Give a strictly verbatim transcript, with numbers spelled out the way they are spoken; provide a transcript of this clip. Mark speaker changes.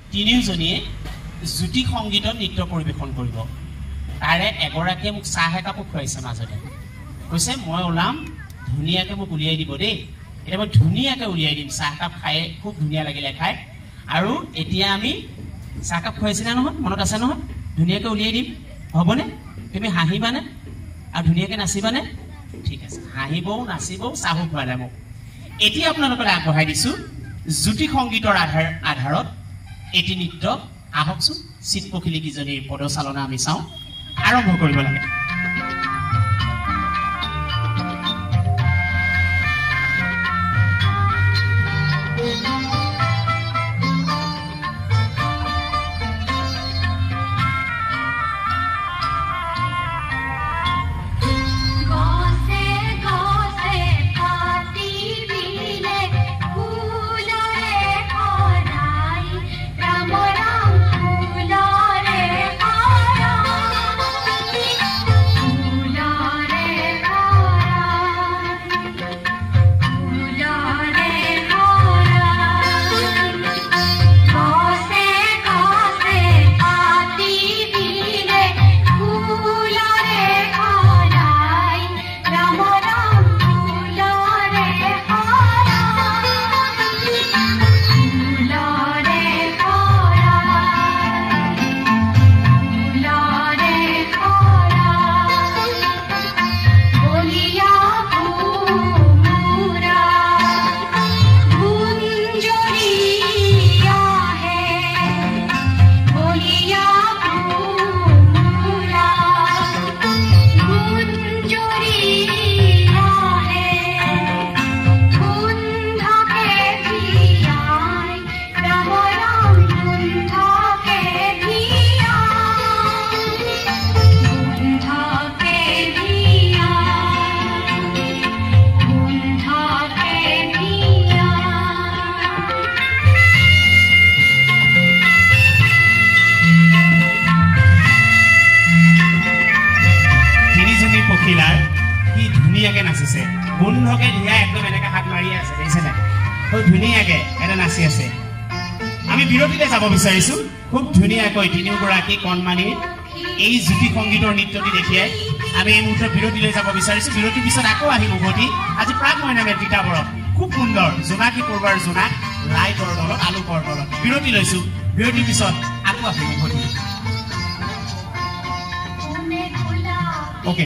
Speaker 1: তিনিওজনীয়ে জ্যোতি সংগীতত নৃত্য পৰিৱেশন কৰিব তাৰে এগৰাকীয়ে মোক চাহ একাপো খুৱাইছে মাজতে কৈছে মই ওলাম ধুনীয়াকৈ মোক উলিয়াই দিব দেই এতিয়া মই ধুনীয়াকৈ উলিয়াই দিম চাহ একাপ খাই খুব ধুনীয়া লাগিলে খাই আৰু এতিয়া আমি চাহ একাপ খুৱাইছিলা নহয় মনত আছে নহয় ধুনীয়াকৈ উলিয়াই দিম হ'বনে তুমি হাঁহিবানে আৰু ধুনীয়াকৈ নাচিবানে ঠিক আছে হাঁহিবও নাচিবও চাহো খুৱালে মোক এতিয়া আপোনালোকলৈ আগবঢ়াই দিছোঁ জ্যোতি সংগীতৰ আধাৰ আধাৰত এটি নৃত্য আহকচোন চিৎপখিলী কিজনীৰ পদচালনা আমি চাওঁ আৰম্ভ কৰিব লাগে কি ধুনীয়াকৈ নাচিছে বন্ধকে ধুনীয়া একদম এনেকৈ হাত মাৰি আছে দেখিছে নাই খুব ধুনীয়াকৈ এটা নাচি আছে আমি বিৰতিলৈ যাব বিচাৰিছোঁ খুব ধুনীয়াকৈ তিনিওগৰাকী কণমানিৰ এই জ্যোতি সংগীতৰ নৃত্যটি দেখিয়াই আমি এই মুহূৰ্তত বিৰতিলৈ যাব বিচাৰিছোঁ বিৰতিৰ পিছত আকৌ আহিম উভতি আজি প্ৰাক মইনা মেল তিতাবৰত খুব সুন্দৰ জোনাকী পূৰ্বৰ জোনাক লাইটৰ দলত আলোকৰ দলত বিৰতি লৈছোঁ বিৰতিৰ পিছত আকৌ আহিম উভতি